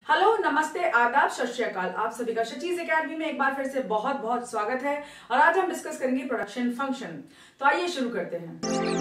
Hello, नमस्ते, आदाब, सत श्री अकाल। आप सभी का शचीज एकेडमी में एक बार फिर से बहुत बहुत स्वागत है। और आज हम डिस्कस करेंगे प्रोडक्शन फंक्शन। तो आइए शुरू करते हैं।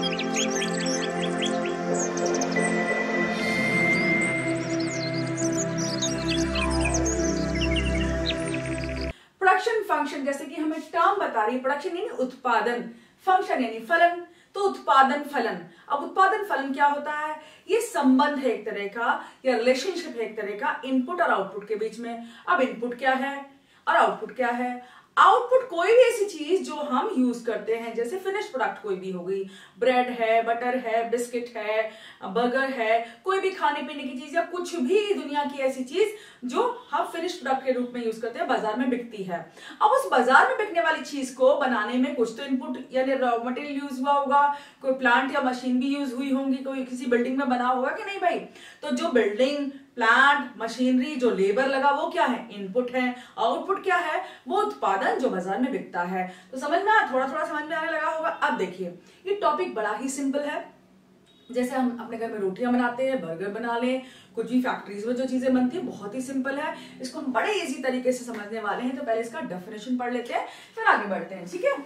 प्रोडक्शन फंक्शन जैसे कि हमें टर्म बता रही है, प्रोडक्शन यानी उत्पादन, फंक्शन यानी फलन, तो उत्पादन फलन। अब उत्पादन फलन क्या होता है? ये संबंध है एक तरह का, या रिलेशनशिप है एक तरह का इनपुट और आउटपुट के बीच में। अब इनपुट क्या है और आउटपुट क्या है? आउटपुट कोई भी ऐसी चीज जो हम यूज करते हैं, जैसे फिनिश प्रोडक्ट कोई भी हो गई, ब्रेड है, बटर है, बिस्किट है, बर्गर है, कोई भी खाने पीने की चीज या कुछ भी दुनिया की ऐसी चीज जो हम फिनिश प्रोडक्ट के रूप में यूज करते हैं, बाजार में बिकती है। अब उस बाजार में बिकने वाली चीज को बनाने में कुछ तो इनपुट यानी रॉ मटेरियल यूज हुआ होगा, कोई प्लांट या मशीन भी यूज हुई होंगी, कोई किसी बिल्डिंग में बना होगा कि नहीं भाई? तो जो बिल्डिंग, प्लांट, मशीनरी, जो लेबर लगा, वो क्या है? इनपुट है। आउटपुट क्या है? वो उत्पादन जो बाजार में बिकता है। तो समझ में थोड़ा थोड़ा समझ में आने लगा होगा। अब देखिए, ये टॉपिक बड़ा ही सिंपल है। जैसे हम अपने घर में रोटियां बनाते हैं, बर्गर बना लें, कुछ भी फैक्ट्रीज में जो चीजें बनती है, बहुत ही सिंपल है। इसको हम बड़े इजी तरीके से समझने वाले हैं। तो पहले इसका डेफिनेशन पढ़ लेते हैं, फिर आगे बढ़ते हैं, ठीक है?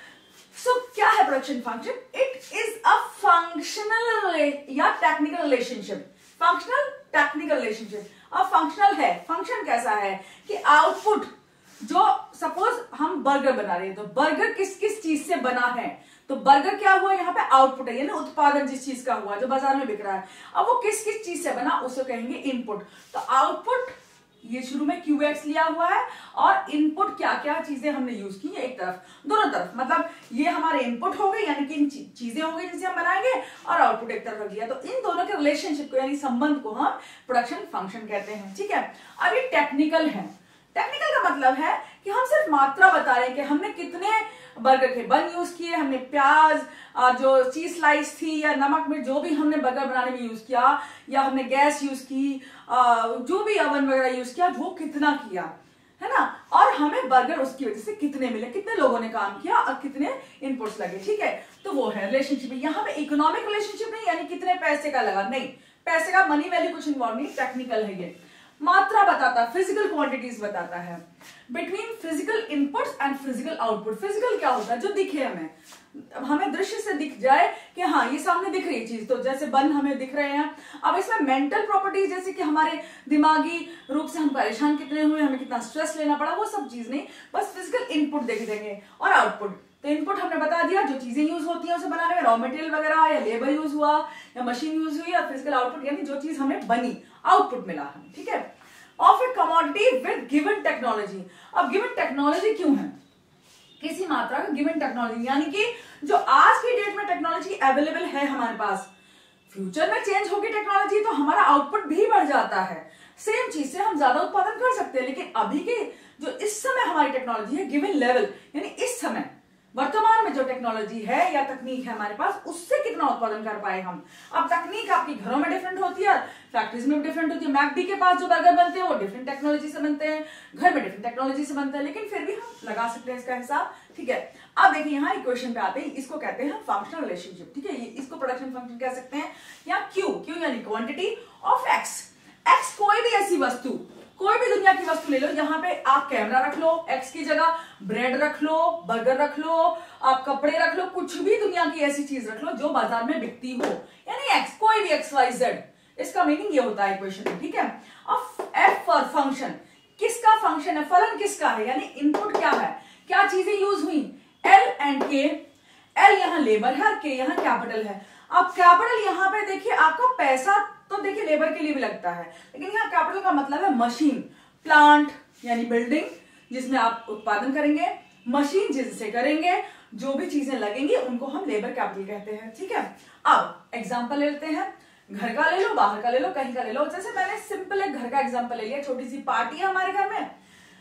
सो क्या है production function? It is a functional या technical relationship. Functional technical relationship. अब फंक्शनल है, फंक्शन कैसा है कि आउटपुट, जो सपोज हम बर्गर बना रहे हैं, तो बर्गर किस किस चीज से बना है? तो बर्गर क्या हुआ? यहाँ पे आउटपुट है, यानी उत्पादन जिस चीज का हुआ, जो बाजार में बिक रहा है। अब वो किस किस चीज से बना, उसे कहेंगे इनपुट। तो आउटपुट ये शुरू में QX लिया हुआ है, और इनपुट क्या क्या चीजें हमने यूज की है, एक तरफ, दोनों तरफ, मतलब ये हमारे इनपुट हो गए, यानी कि इन चीजें हो गई जिनसे हम बनाएंगे, और आउटपुट एक तरफ रख दिया। तो इन दोनों के रिलेशनशिप को यानी संबंध को हम प्रोडक्शन फंक्शन कहते हैं, ठीक है? अब ये टेक्निकल है। टेक्निकल का मतलब है कि हम सिर्फ मात्रा बता रहे हैं कि हमने कितने बर्गर के बन यूज किए, हमने प्याज, जो चीज स्लाइस थी, या नमक में जो भी हमने बर्गर बनाने में यूज किया, या हमने गैस यूज की, जो भी अवन वगैरह यूज किया, वो कितना किया, है ना? और हमें बर्गर उसकी वजह से कितने मिले, कितने लोगों ने काम किया, और कितने इनपुट्स लगे, ठीक है? तो वो है रिलेशनशिप। यहाँ पे इकोनॉमिक रिलेशनशिप नहीं, यानी कितने पैसे का लगा, नहीं, पैसे का मनी वैल्यू कुछ इन्वॉल्व नहीं, टेक्निकल है ये। मात्रा बताता है, फिजिकल क्वांटिटीज बताता है, between physical inputs and physical output. Physical क्या होता है? जो दिखे हमें दृश्य से दिख जाए कि हाँ ये सामने दिख रही चीज, तो जैसे बन हमें दिख रहे हैं। अब इसमें मेंटल प्रॉपर्टीज, जैसे कि हमारे दिमागी रूप से हम परेशान कितने हुए, हमें कितना स्ट्रेस लेना पड़ा, वो सब चीज नहीं, बस फिजिकल इनपुट देख देंगे। और आउटपुट, तो इनपुट हमने बता दिया, जो चीजें यूज होती हैं उसे बनाने में, रॉ मटेरियल वगैरह, या लेबर यूज हुआ, या मशीन यूज हुई, या फिजिकल आउटपुट यानी जो चीज हमें बनी, आउटपुट मिला हमें, ठीक है? Of a commodity with given technology. अब गिवन टेक्नोलॉजी क्यों है? किसी मात्रा का गिवन टेक्नोलॉजी, यानी कि जो आज की डेट में टेक्नोलॉजी अवेलेबल है हमारे पास, फ्यूचर में चेंज होगी टेक्नोलॉजी, तो हमारा आउटपुट भी बढ़ जाता है। सेम चीज से हम ज्यादा उत्पादन कर सकते हैं, लेकिन अभी के जो इस समय हमारी टेक्नोलॉजी है, गिवन लेवल, यानी इस समय वर्तमान में जो टेक्नोलॉजी है या तकनीक है हमारे पास, उससे कितना उत्पादन कर पाए हम। अब तकनीक आपकी घरों में डिफरेंट होती है, फैक्ट्रीज में भी डिफरेंट होती है। मैकडी के पास जो बर्गर बनते हैं वो डिफरेंट टेक्नोलॉजी से बनते हैं, घर में डिफरेंट टेक्नोलॉजी से बनते हैं, लेकिन फिर भी हम लगा सकते हैं इसका हिसाब, ठीक है? अब देखिए यहाँ इक्वेशन पे आते हैं, इसको कहते हैं फंक्शनल रिलेशनशिप, ठीक है? इसको प्रोडक्शन फंक्शन कह सकते हैं। या क्यू यानी क्वांटिटी ऑफ एक्स। एक्स कोई भी ऐसी वस्तु, कोई भी दुनिया की वस्तु ले लो, यहाँ पे आप कैमरा रख लो एक्स की जगह, ब्रेड रख लो, बर्गर रख लो, आप कपड़े रख लो, कुछ भी दुनिया की ऐसी चीज रख लो जो बाजार में बिकती हो, यानी एक्स, कोई भी XYZ। इसका मीनिंग ये होता है इक्वेशन में, ठीक है? अब एफ फॉर फंक्शन, किसका फंक्शन है? फलन किसका है? यानी इनपुट क्या है, क्या चीजें यूज हुई, एल एंड के। एल यहाँ लेबर है और के यहाँ कैपिटल है। अब कैपिटल यहाँ पे देखिए, आपका पैसा तो देखिए लेबर के लिए भी लगता है, लेकिन यहाँ कैपिटल का मतलब है मशीन, प्लांट यानी बिल्डिंग जिसमें आप उत्पादन करेंगे, मशीन जिनसे करेंगे, जो भी चीजें लगेंगी उनको हम लेबर कैपिटल कहते हैं, ठीक है? अब एग्जांपल ले लेते हैं, घर का ले लो, बाहर का ले लो, कहीं का ले लो। जैसे मैंने सिंपल एक घर का एग्जांपल ले लिया, छोटी सी पार्टी है हमारे घर में,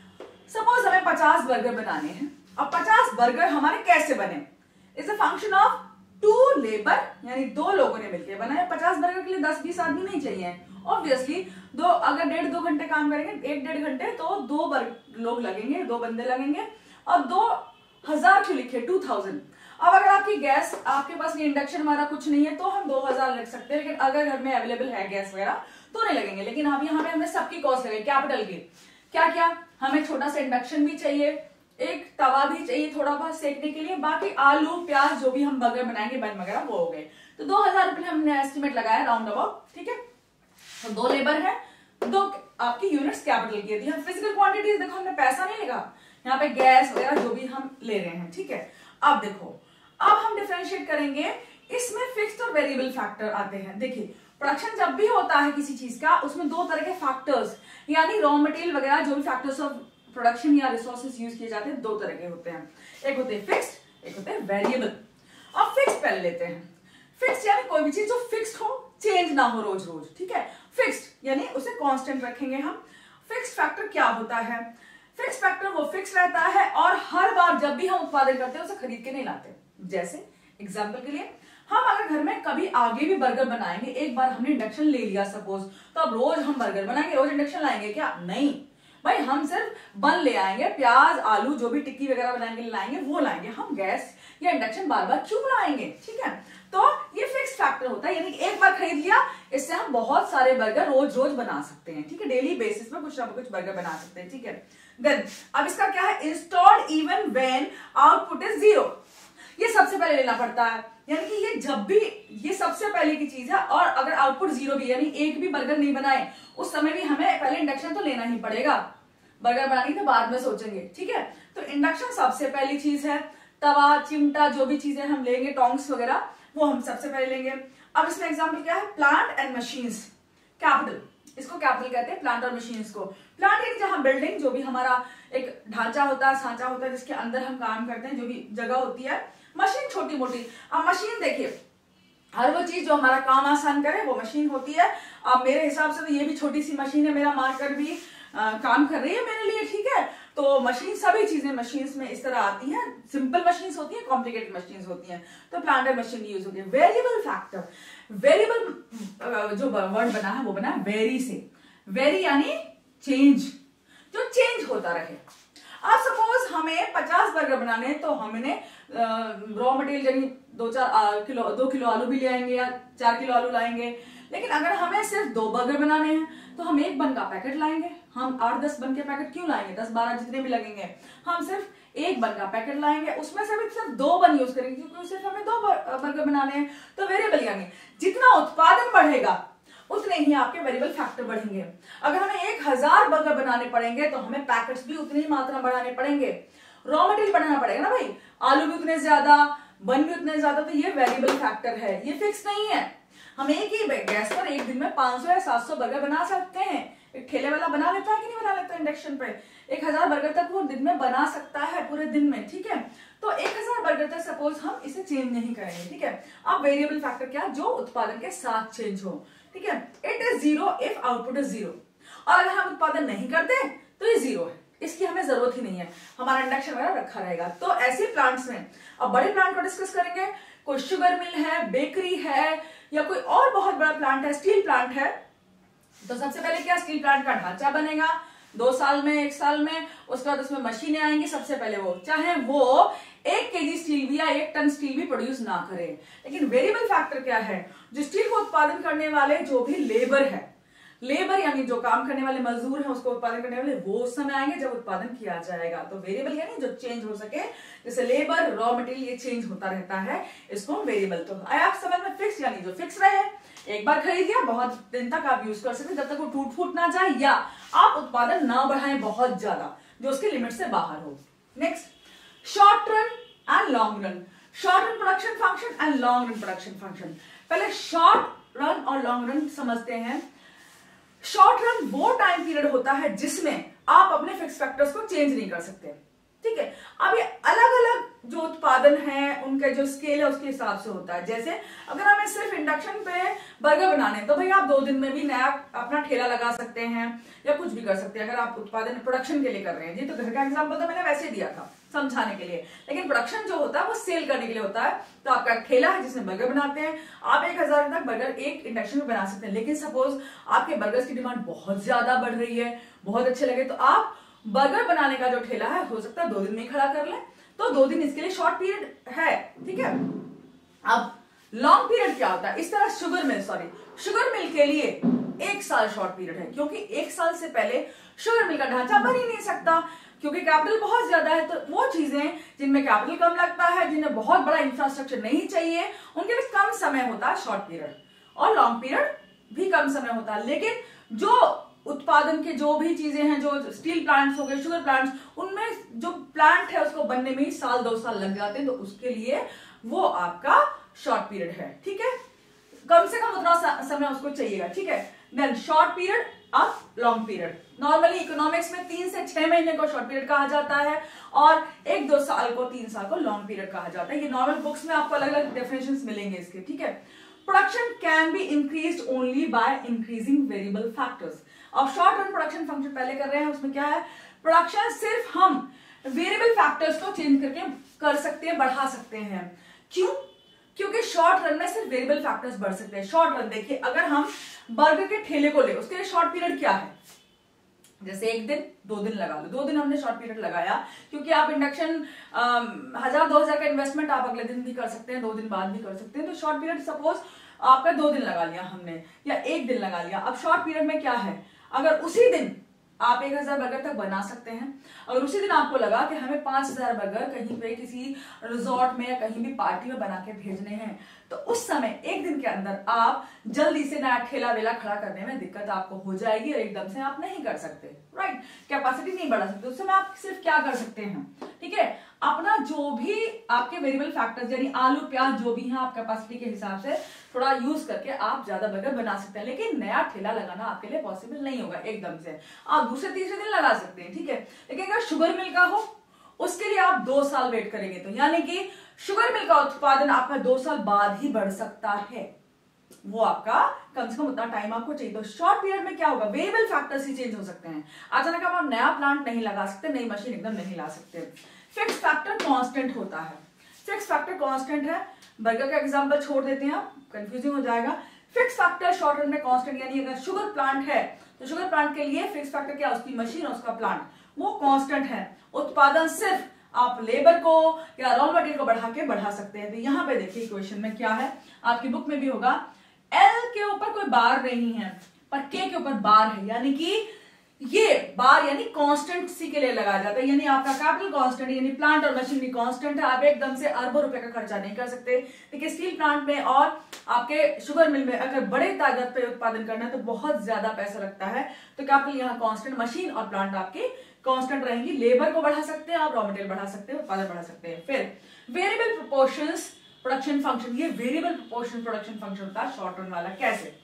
सपोज हमें 50 बर्गर बनाने हैं। अब 50 बर्गर हमारे कैसे बने? Is a function of 2 labour, यानी 2 लोगों ने मिलकर बनाया। 50 बर्गर के लिए 10-20 आदमी नहीं चाहिए, ऑब्वियसली। अगर 1.5-2 घंटे काम करेंगे, 1-1.5 घंटे, तो 2 लोग लगेंगे, 2 बंदे लगेंगे, और 2000 क्यों लिखे, 2000। अब अगर आपकी गैस, आपके पास इंडक्शन हमारा कुछ नहीं है, तो हम 2000 लिख सकते हैं, लेकिन अगर घर में अवेलेबल है गैस वगैरह, तो नहीं लगेंगे, लेकिन अब यहाँ पे हमने सबकी कॉस्ट लगाई कैपिटल की। क्या क्या, हमें छोटा सा इंडक्शन भी चाहिए, एक तवा भी चाहिए थोड़ा बहुत सेकने के लिए, बाकी आलू प्याज जो भी हम बर्गर बनाएंगे बन वगैरह वो हो गए। तो 2000 रुपये हमने एस्टिमेट लगाया राउंड अबाउट, ठीक है। तो 2 लेबर है, 2 आपकी यूनिट्स कैपिटल की थी। फिजिकल क्वांटिटीज देखो हमने पैसा नहीं लगा, यहाँ पे गैस वगैरह जो भी हम ले रहे हैं, ठीक है। अब देखो, अब हम डिफरेंशिएट करेंगे, इसमें फिक्स्ड और वेरिएबल फैक्टर आते हैं। देखिए प्रोडक्शन जब भी होता है किसी चीज का, उसमें 2 तरह के फैक्टर्स यानी रॉ मटेरियल वगैरह जो भी फैक्टर्स ऑफ प्रोडक्शन या रिसोर्सेज यूज किए जाते हैं 2 तरह के होते हैं, एक होते हैं फिक्स्ड, एक होते हैं वेरिएबल। अब फिक्स्ड पहले लेते हैं। फिक्स्ड यानी कोई भी चीज जो फिक्स्ड हो, चेंज ना हो रोज रोज, ठीक है। फिक्स्ड यानी उसे कांस्टेंट रखेंगे हम। फिक्स्ड फैक्टर क्या होता है? फिक्स्ड फैक्टर वो फिक्स रहता है और हर बार जब भी हम उत्पादन करते हैं उसे खरीद के नहीं लाते। जैसे एग्जांपल के लिए, हम अगर घर में कभी आगे भी बर्गर बनाएंगे, एक बार हमने इंडक्शन ले लिया सपोज, तो अब रोज हम बर्गर बनाएंगे, रोज इंडक्शन लाएंगे क्या? नहीं भाई, हम सिर्फ बन ले आएंगे, प्याज आलू जो भी टिक्की वगैरह बनाने के लिए लाएंगे वो लाएंगे, हम गैस या इंडक्शन बार बार क्यों लाएंगे, ठीक है। तो ये फिक्स फैक्टर होता है, यानी एक बार खरीद लिया, इससे हम बहुत सारे बर्गर रोज रोज बना सकते हैं, ठीक है। डेली बेसिस पे कुछ ना कुछ बर्गर बना सकते हैं, ठीक है। देन अब इसका क्या है, installed even when output is 0। ये सबसे पहले लेना पड़ता है, यानी कि ये जब भी, ये सबसे पहले की चीज है। और अगर आउटपुट 0 भी यानी एक भी बर्गर नहीं बनाए, उस समय भी हमें पहले इंडक्शन तो लेना ही पड़ेगा, बर्गर बनाने के बाद में सोचेंगे, ठीक है। तो इंडक्शन सबसे पहली चीज है। तवा चिमटा जो भी चीजें हम लेंगे, टोंग्स वगैरह, वो हम सबसे पहले लेंगे। अब इसमें एग्जांपल क्या है, प्लांट एंड मशीन्स, कैपिटल, इसको कैपिटल कहते हैं प्लांट और मशीन्स को। प्लांट यानी जहां बिल्डिंग, जो भी हमारा एक ढांचा होता है, सांचा होता है, जिसके अंदर हम काम करते हैं, जो भी जगह होती है। मशीन छोटी मोटी, अब मशीन देखिए, हर वो चीज जो हमारा काम आसान करे वो मशीन होती है। अब मेरे हिसाब से तो ये भी छोटी सी मशीन है, मेरा मार्कर भी काम कर रही है मेरे लिए, ठीक है। तो मशीन, सभी चीजें मशीन्स में इस तरह आती हैं, सिंपल मशीन्स होती हैं, कॉम्प्लिकेटेड मशीन्स होती हैं, तो प्लांट एंड मशीन यूज होती है। वेरिएबल फैक्टर, वेरिएबल जो वर्ड बना है वो बना है वेरी से। वेरी यानी चेंज, जो चेंज होता रहे। अब सपोज हमें 50 बर्गर बनाने हैं, तो हमने रॉ मटेरियल यानी 2 किलो आलू भी ले आएंगे या 4 किलो आलू लाएंगे। लेकिन अगर हमें सिर्फ 2 बर्गर बनाने हैं तो हम 1 बन का पैकेट लाएंगे। हम 8-10 बन के पैकेट क्यों लाएंगे, 10-12 जितने भी लगेंगे, हम सिर्फ 1 बन का पैकेट लाएंगे, उसमें से भी सिर्फ 2 बन यूज करेंगे, क्योंकि सिर्फ हमें 2 बर्गर बनाने हैं। तो वेरिएबल यानी जितना उत्पादन बढ़ेगा उतने ही आपके वेरिएबल फैक्टर बढ़ेंगे। अगर हमें 1000 बर्गर बनाने पड़ेंगे तो हमें पैकेट्स भी उतनी ही मात्रा बढ़ाने पड़ेंगे, रॉ मटेरियल बढ़ाना पड़ेगा ना भाई, आलू भी उतने ज्यादा, बन भी उतने ज्यादा। तो ये वेरिएबल फैक्टर है, ये फिक्स नहीं है। हम एक ही गैस पर एक दिन में 500 या 700 बर्गर बना सकते हैं। एक ठेले वाला बना लेता है कि नहीं बना लेता इंडक्शन पे, 1000 बर्गर तक वो दिन में बना सकता है, पूरे दिन में, ठीक है। तो 1000 बर्गर तक सपोज हम इसे चेंज नहीं करेंगे, ठीक है। अब वेरिएबल फैक्टर क्या, जो उत्पादन के साथ चेंज हो, ठीक है। It is 0 if output is 0। और अगर हम उत्पादन नहीं करते तो ये 0 है, इसकी हमें जरूरत ही नहीं है, हमारा इंडक्शन वगैरह रखा रहेगा। तो ऐसे प्लांट्स में, अब बड़े प्लांट को डिस्कस करेंगे, कोई शुगर मिल है, बेकरी है, या कोई और बहुत बड़ा प्लांट है, स्टील प्लांट है। तो सबसे पहले क्या, स्टील प्लांट का ढांचा बनेगा 2 साल में, 1 साल में, उसके बाद उसमें मशीनें आएंगी। सबसे पहले वो, चाहे वो 1 केजी स्टील भी या 1 टन स्टील भी प्रोड्यूस ना करे। लेकिन वेरिएबल फैक्टर क्या है, जो स्टील को उत्पादन करने वाले जो भी लेबर है, लेबर यानी जो काम करने वाले मजदूर हैं, उसको उत्पादन करने वाले, वो उस समय आएंगे जब उत्पादन किया जाएगा। तो वेरिएबल यानी जो चेंज हो सके, जैसे लेबर, रॉ मटेरियल, ये चेंज होता रहता है, इसको वेरिएबल। तो आया आप समझ में, फिक्स यानी जो फिक्स रहे, एक बार खरीद लिया, बहुत दिन तक आप यूज कर सकते, जब तक वो टूट फूट ना जाए या आप उत्पादन ना बढ़ाएं बहुत ज्यादा, जो उसके लिमिट से बाहर हो। Next, short run and long run. Short run production function and long run production function. पहले शॉर्ट रन और लॉन्ग रन समझते हैं। शॉर्ट रन वो टाइम पीरियड होता है जिसमें आप अपने फिक्स फैक्टर्स को चेंज नहीं कर सकते, ठीक है। अब ये अलग अलग जो उत्पादन है, उनका जो स्केल है उसके हिसाब से होता है। जैसे अगर हमें सिर्फ इंडक्शन पे बर्गर बनाने, तो भाई आप 2 दिन में भी नया अपना ठेला लगा सकते हैं या कुछ भी कर सकते हैं, अगर आप उत्पादन प्रोडक्शन के लिए कर रहे हैं। जी, तो घर का एग्जांपल तो मैंने वैसे दिया था समझाने के लिए, लेकिन प्रोडक्शन जो होता है वो सेल करने के लिए होता है। तो आपका ठेला है जिसमें बर्गर बनाते हैं, आप 1000 तक बर्गर एक इंडक्शन में बना सकते हैं। लेकिन सपोज आपके बर्गर्स की डिमांड बहुत ज्यादा बढ़ रही है, बहुत अच्छे लगे, तो आप बर्गर बनाने का जो ठेला है, हो सकता है 2 दिन में खड़ा कर लें। तो 2 दिन इसके लिए शॉर्ट पीरियड है, ठीक है। अब लॉन्ग पीरियड क्या होता है, इस तरह शुगर मिल के लिए 1 साल शॉर्ट पीरियड है, क्योंकि 1 साल से पहले शुगर मिल का ढांचा बन ही नहीं सकता, क्योंकि कैपिटल बहुत ज्यादा है। तो वो चीजें जिनमें कैपिटल कम लगता है, जिन्हें बहुत बड़ा इंफ्रास्ट्रक्चर नहीं चाहिए, उनके लिए कम समय होता है शॉर्ट पीरियड, और लॉन्ग पीरियड भी कम समय होता है। लेकिन जो उत्पादन के जो भी चीजें हैं, जो स्टील प्लांट्स हो गए, शुगर प्लांट्स, उनमें जो प्लांट है उसको बनने में ही साल 2 साल लग जाते हैं, तो उसके लिए वो आपका शॉर्ट पीरियड है। ठीक है, कम से कम उतना समय उसको चाहिएगा। ठीक है, देन शॉर्ट पीरियड अब लॉन्ग पीरियड। नॉर्मली इकोनॉमिक्स में 3 से 6 महीने को शॉर्ट पीरियड कहा जाता है, और 1-2 साल को, 3 साल को लॉन्ग पीरियड कहा जाता है। ये नॉर्मल बुक्स में आपको अलग अलग डेफिनेशंस मिलेंगे इसके। ठीक है, production can be increased only by increasing variable factors. अब शॉर्ट रन प्रोडक्शन फंक्शन पहले कर रहे हैं, उसमें क्या है, प्रोडक्शन सिर्फ हम वेरिएबल फैक्टर्स को चेंज करके कर सकते हैं, बढ़ा सकते हैं। क्यों? क्योंकि शॉर्ट रन में सिर्फ वेरिएबल फैक्टर्स बढ़ सकते हैं। शॉर्ट रन देखिए, अगर हम बर्गर के ठेले को ले, उसके लिए शॉर्ट पीरियड क्या है, जैसे 1 दिन 2 दिन लगा लो, 2 दिन हमने शॉर्ट पीरियड लगाया, क्योंकि आप इंडक्शन 1000-2000 का इन्वेस्टमेंट आप अगले दिन भी कर सकते हैं, 2 दिन बाद भी कर सकते हैं। तो शॉर्ट पीरियड सपोज आपका 2 दिन लगा लिया हमने, या 1 दिन लगा लिया। अब शॉर्ट पीरियड में क्या है, अगर उसी दिन आप 1000 बर्गर तक बना सकते हैं, अगर उसी दिन आपको लगा कि हमें 5000 बर्गर कहीं पे किसी रिजॉर्ट में या कहीं भी पार्टी में बना के भेजने हैं, तो उस समय 1 दिन के अंदर आप जल्दी से नया ठेला वेला खड़ा करने में दिक्कत आपको हो जाएगी, और एकदम से आप नहीं कर सकते, राइट, कैपेसिटी नहीं बढ़ा सकते। उस समय आप सिर्फ क्या कर सकते हैं, ठीक है, अपना जो भी आपके वेरिएबल फैक्टर्स यानी आलू प्याज जो भी है, आप कैपेसिटी के हिसाब से थोड़ा यूज करके आप ज्यादा बर्गर बना सकते हैं। लेकिन नया ठेला लगाना आपके लिए पॉसिबल नहीं होगा एकदम से, आप दूसरे तीसरे दिन लगा सकते हैं। ठीक है, लेकिन अगर शुगर मिल का हो, उसके लिए आप 2 साल वेट करेंगे, तो यानी कि शुगर मिल का उत्पादन आपका 2 साल बाद ही बढ़ सकता है, वो आपका कम से कम उतना टाइम आपको चाहिए। तो शॉर्ट पीरियड में क्या होगा, वेरिएबल फैक्टर्स ही चेंज हो सकते हैं। अचानक आप नया प्लांट नहीं लगा सकते, नई मशीन एकदम नहीं ला सकते। फिक्स फैक्टर कांस्टेंट होता है, फिक्स फैक्टर कांस्टेंट है। बर्गर का एग्जांपल छोड़ देते हैं, कंफ्यूजिंग हो जाएगा। फिक्स फैक्टर शॉर्ट रन में कांस्टेंट, यानी अगर शुगर प्लांट है तो शुगर प्लांट के लिए फिक्स फैक्टर क्या, उसकी मशीन और उसका प्लांट, वो कांस्टेंट है। उत्पादन सिर्फ आप लेबर को या रॉ मटेरियल को बढ़ा के बढ़ा सकते हैं। तो यहाँ पे देखिए इक्वेशन में क्या है, आपकी बुक में भी होगा, एल के ऊपर कोई बार नहीं है पर के ऊपर बार है, यानी कि ये बार यानी कांस्टेंट सी के लिए लगाया जाता है, यानी आपका कैपिटल कांस्टेंट यानी प्लांट और मशीनरी कांस्टेंट है। आप एकदम से अरबों रुपए का खर्चा नहीं कर सकते। देखिए स्टील प्लांट में और आपके शुगर मिल में अगर बड़े तादाद पे उत्पादन करना है तो बहुत ज्यादा पैसा लगता है, तो कैपिटल यहाँ कांस्टेंट, मशीन और प्लांट आपके कांस्टेंट रहेंगी। लेबर को बढ़ा सकते हैं आप, रॉ मटेरियल बढ़ा सकते हैं, उत्पादन बढ़ा सकते हैं। फिर वेरिएबल प्रोपोर्शंस प्रोडक्शन फंक्शन, ये वेरिएबल प्रोपोर्शन प्रोडक्शन फंक्शन होता है शॉर्ट रन वाला। कैसे,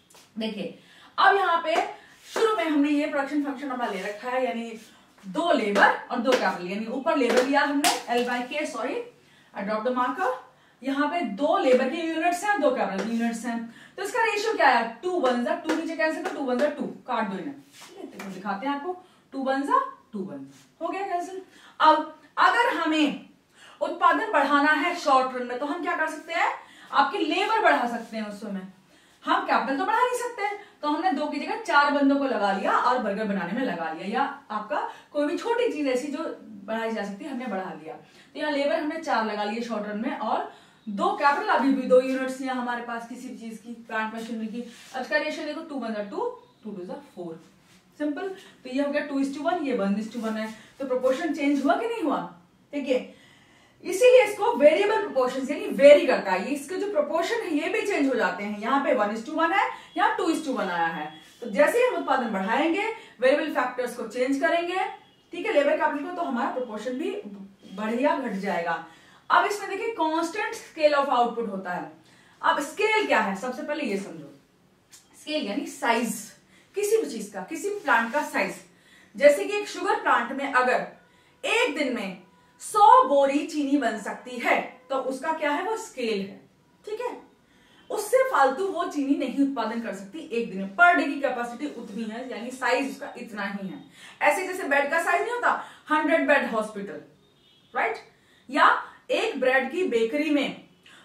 देखिए अब यहाँ पे शुरू में हमने ये प्रोडक्शन फंक्शन अपना ले रखा है, यानी 2 लेबर और 2 कैपिटल, यानी ऊपर लेबर लिया हमने L/K, sorry I drop the marker. यहाँ पे 2 लेबर के यूनिट्स हैं, 2 कैपिटल के यूनिट्स हैं, तो इसका रेशियो क्या है, 2 1 2 नीचे कैंसिल कर, 2 1 2 काट दो इन्हें, दिखाते हैं आपको, 2 1 2 1 हो गया कैंसिल। अब अगर हमें उत्पादन बढ़ाना है शॉर्ट रन में तो हम क्या कर सकते हैं, आपकी लेबर बढ़ा सकते हैं। उस समय हम कैपिटल तो बढ़ा नहीं सकते, तो हमने 2 की जगह 4 बंदों को लगा लिया और बर्गर बनाने में लगा लिया, या आपका कोई भी छोटी चीज ऐसी जो बढ़ाई जा सकती है हमने बढ़ा लिया। तो यहाँ लेबर हमने 4 लगा लिए शॉर्ट रन में, और 2 कैपिटल, अभी भी 2 यूनिट्स यहाँ हमारे पास किसी भी चीज की, प्लांट मशीनरी की। अब इसका रेशियो देखो, 2 1 2 2 2 4, सिंपल। तो ये हो गया 2:1, ये 1:1 है। तो प्रोपोर्शन चेंज हुआ कि नहीं हुआ, ठीक है, इसीलिए इसको वेरिएबल प्रोपोर्शन यानी वेरी करता है। ये इसके जो प्रोपोर्शन है ये भी चेंज हो जाते हैं, यहाँ पे 1:1 है, यहाँ 2:1 आया है। तो जैसे ही हम उत्पादन बढ़ाएंगे, वेरिएबल फैक्टर्स को चेंज करेंगे, ठीक है, लेबर कैपिटल को, तो हमारा प्रोपोर्शन भी बढ़िया घट जाएगा। अब इसमें देखिए कांस्टेंट स्केल ऑफ आउटपुट होता है। अब स्केल क्या है, सबसे पहले ये समझो, स्केल यानी साइज, किसी भी चीज का, किसी प्लांट का साइज। जैसे कि एक शुगर प्लांट में अगर एक दिन में 100 बोरी चीनी बन सकती है, तो उसका क्या है, वो स्केल है, ठीक है। उससे फालतू वो चीनी नहीं उत्पादन कर सकती एक दिन में, पर डे की कैपेसिटी उतनी है, यानी साइज उसका इतना ही है। ऐसे जैसे बेड का साइज नहीं होता, 100 बेड हॉस्पिटल, राइट, या एक ब्रेड की बेकरी में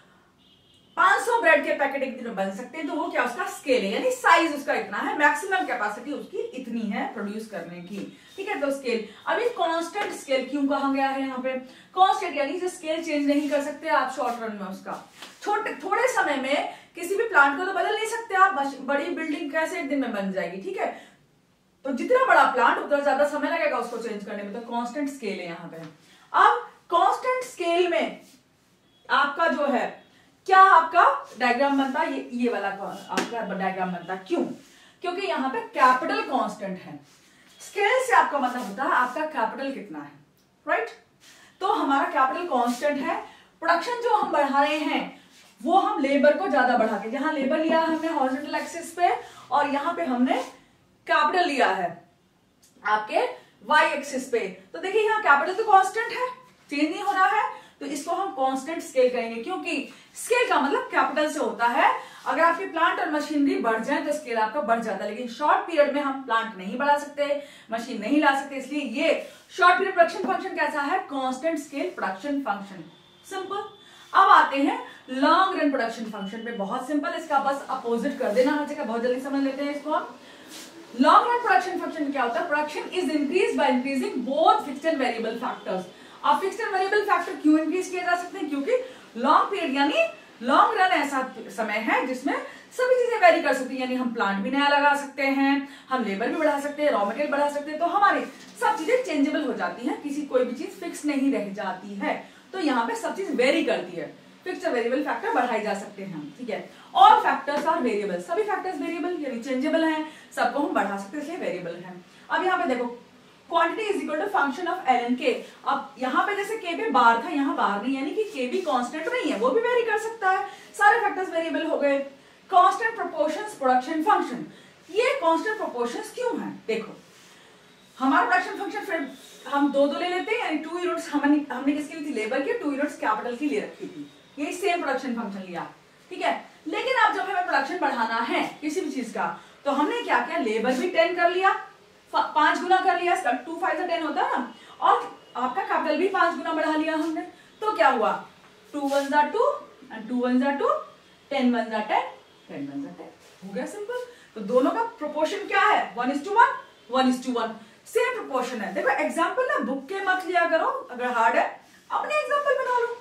500 ब्रेड के पैकेट एक दिन में बन सकते हैं, तो वो क्या, उसका स्केल है, यानी साइज उसका इतना है, मैक्सिमम कैपेसिटी उसकी इतनी है प्रोड्यूस करने की, ठीक है। तो स्केल, अभी कांस्टेंट स्केल क्यों कहा गया है यहाँ पे, कांस्टेंट यानी जो स्केल चेंज नहीं कर सकते आप शॉर्ट रन में, उसका थोड़े समय में किसी भी प्लांट को तो बदल नहीं सकते आप, बड़ी बिल्डिंग कैसे एक दिन में बन जाएगी, ठीक है। तो जितना बड़ा प्लांट उतना ज्यादा समय लगेगा उसको चेंज करने में, तो कांस्टेंट स्केल है यहाँ पे। अब कांस्टेंट स्केल में आपका जो है क्या आपका डायग्राम बनता है, ये वाला आपका डायग्राम बनता है। क्यों? क्योंकि यहाँ पे कैपिटल कांस्टेंट है। स्केल से आपका मतलब होता है आपका कैपिटल कितना है, राइट। तो हमारा कैपिटल कांस्टेंट है। प्रोडक्शन जो हम बढ़ा रहे हैं वो हम लेबर को ज्यादा बढ़ा के, जहां लेबर लिया हमने हॉरिजॉन्टल एक्सिस पे और यहाँ पे हमने कैपिटल लिया है आपके वाई एक्सिस पे। तो देखिए यहाँ कैपिटल तो कांस्टेंट है, चेंज नहीं हो रहा है, तो इसको हम कांस्टेंट स्केल कहेंगे, क्योंकि स्केल का मतलब कैपिटल से होता है। अगर आपके प्लांट और मशीनरी बढ़ जाए तो स्केल आपका बढ़ जाता है, लेकिन शॉर्ट पीरियड में हम प्लांट नहीं बढ़ा सकते, मशीन नहीं ला सकते, इसलिए ये शॉर्ट पीरियड प्रोडक्शन फंक्शन कैसा है, constant scale production function. Simple. अब आते हैं लॉन्ग रन प्रोडक्शन फंक्शन पे। बहुत सिंपल, इसका बस अपोजिट कर देना हर जगह, बहुत जल्दी समझ लेते हैं इसको हम। लॉन्ग रन प्रोडक्शन फंक्शन क्या होता है, production is increase by increasing both fixed and variable factors. अब फिक्स्ड एंड वेरिएबल फैक्टर क्यों इंक्रीज किए जा सकते हैं, क्योंकि लॉन्ग पीरियड यानी लॉन्ग रन ऐसा समय है जिसमें सभी चीजें वेरी कर सकती हैं, यानी हम प्लांट भी नया लगा सकते हैं, हम लेबर भी बढ़ा सकते हैं, रॉ मटेरियल बढ़ा सकते हैं, तो हमारी सब चीजें चेंजेबल हो जाती हैं, किसी कोई भी चीज फिक्स नहीं रह जाती है। तो यहाँ पे सब चीज वेरी करती है, फिक्स्ड और वेरिएबल फैक्टर बढ़ाए जा सकते हैं, ठीक है। और फैक्टर्स आर वेरिएबल, सभी फैक्टर्स वेरिएबल यानी चेंजेबल हैं, सबको हम बढ़ा सकते हैं इसलिए वेरिएबल है। अब यहाँ पे देखो quantity is equal to function of L N K. अब यहाँ पे जैसे के पे बार था, यहाँ बार नहीं, यानी कि के भी कांस्टेंट नहीं है, वो भी वेरी कर सकता है, सारे फैक्टर्स वेरिएबल हो गए। कांस्टेंट प्रोपोर्शंस प्रोडक्शन फंक्शन, ये कांस्टेंट प्रोपोर्शंस क्यों है, देखो हमारा प्रोडक्शन फंक्शन फिर हम दो ले लेते हैं, यानी 2 यूनिट्स हमने किसकी ली थी, लेबर की, 2 यूनिट्स कैपिटल की ले रखी थी, ये सेम प्रोडक्शन फंक्शन लिया, ठीक है। लेकिन अब जब हमें प्रोडक्शन बढ़ाना है किसी भी चीज का, तो हमने क्या किया, लेबर भी 10 कर लिया, 5 गुना कर लिया, 2 5 10 होता है ना, और आपका कैपिटल भी 5 गुना बढ़ा लिया हमने। तो क्या हुआ, 2 1 2 and 2 1 2, 10 1 10, 10 1 10, हो गया सिंपल। तो दोनों का प्रोपोर्शन क्या है, 1:1, 1:1, सेम प्रोपोर्शन है। देखो एग्जाम्पल ना बुक के मत लिया करो, अगर हार्ड है अपने एग्जाम्पल बना लो,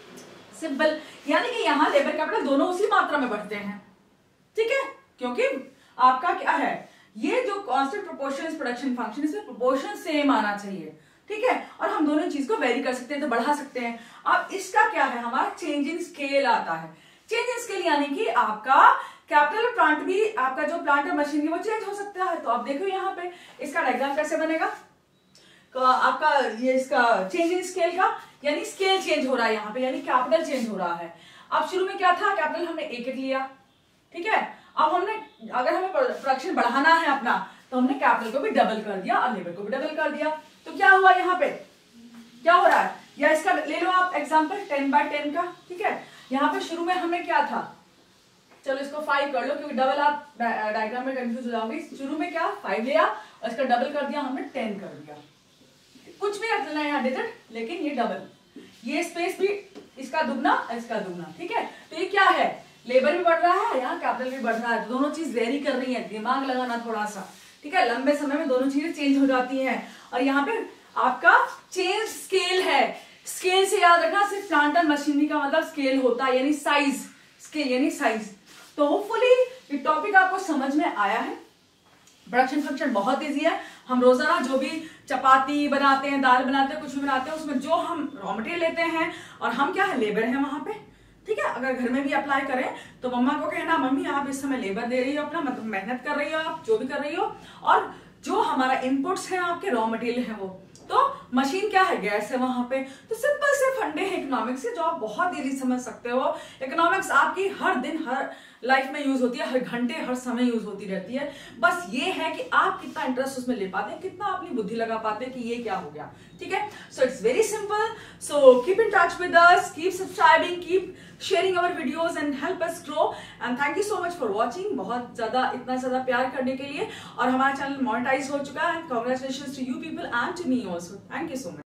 सिंपल। यानी कि यहाँ लेबर कैपिटल दोनों उसी मात्रा में बढ़ते हैं, ठीक है, क्योंकि आपका क्या है, ये जो कांस्टेंट प्रोपोर्शन प्रोडक्शन फंक्शन, इसमें प्रोपोर्शन सेम आना चाहिए, ठीक है, और हम दोनों चीज को वेरी कर सकते हैं, तो बढ़ा सकते हैं। अब इसका क्या है, हमारा चेंज इन स्केल आता है। चेंज इन स्केल यानी कि आपका कैपिटल प्लांट भी, आपका जो प्लांट और मशीनरी वो चेंज हो सकता है। तो आप देखो यहाँ पे इसका डायग्राम कैसे बनेगा, तो आपका ये इसका चेंज इन स्केल का, यानी स्केल चेंज हो रहा है यहाँ पे, यानी कैपिटल चेंज हो रहा है। अब शुरू में क्या था, कैपिटल हमने 1 लिया, ठीक है। अब हमने अगर हमें प्रोडक्शन बढ़ाना है अपना, तो हमने कैपिटल को भी डबल कर दिया और लेबर को भी डबल कर दिया। तो क्या हुआ यहाँ पे, क्या हो रहा है, या इसका ले लो आप एग्जांपल 10/10 का, ठीक है। यहाँ पे शुरू में हमें क्या था, चलो इसको 5 कर लो, क्योंकि डबल आप डायग्राम में कंफ्यूज हो जाओगे। शुरू में क्या 5 लिया और इसका डबल कर दिया हमने, 10 कर दिया, कुछ भी रख लेना है यहाँ डिजिट, लेकिन ये डबल, ये स्पेस भी इसका दुगना, इसका दुगना, ठीक है। तो ये क्या है, लेबर भी बढ़ रहा है, यहाँ कैपिटल भी बढ़ रहा है, तो दोनों चीज वेरी कर रही है, दिमाग लगाना थोड़ा सा, ठीक है। लंबे समय में दोनों चीजें चेंज हो जाती हैं। और यहाँ पे आपका चेंज स्केल है, स्केल से याद रखना, सिर्फ प्लांट और मशीनरी का मतलब स्केल होता है, यानी साइज, स्केल यानी साइज। तो होपफुली ये टॉपिक आपको समझ में आया है। प्रोडक्शन फंक्शन बहुत इजी है, हम रोजाना जो भी चपाती बनाते हैं, दाल बनाते हैं, कुछ भी बनाते हैं, उसमें जो हम रॉ मटेरियल लेते हैं और हम क्या है, लेबर है वहां पे, ठीक है। अगर घर में भी अप्लाई करें तो मम्मा को कहना, मम्मी आप इस समय लेबर दे रही हो अपना, मतलब मेहनत कर रही हो आप, जो भी कर रही हो, और जो हमारा इनपुट्स हैं आपके रॉ मटेरियल है वो, तो मशीन क्या है, गैस है वहां पे। तो सिंपल से फंडे हैं इकोनॉमिक्स से, जो आप बहुत इजीली समझ सकते हो। इकोनॉमिक्स आपकी हर दिन हर लाइफ में यूज होती है, हर घंटे हर समय यूज होती रहती है। बस ये है कि आप कितना इंटरेस्ट उसमें ले पाते हैं, कितना अपनी बुद्धि लगा पाते हैं कि ये क्या हो गया, ठीक है। So it's very simple. So keep in touch with us, keep subscribing, keep sharing our videos and help us grow. And thank you so much for watching, बहुत ज्यादा इतना ज्यादा प्यार करने के लिए। और हमारा चैनल मोनेटाइज हो चुका है। Congratulations to you people and to me also. Thank you so much.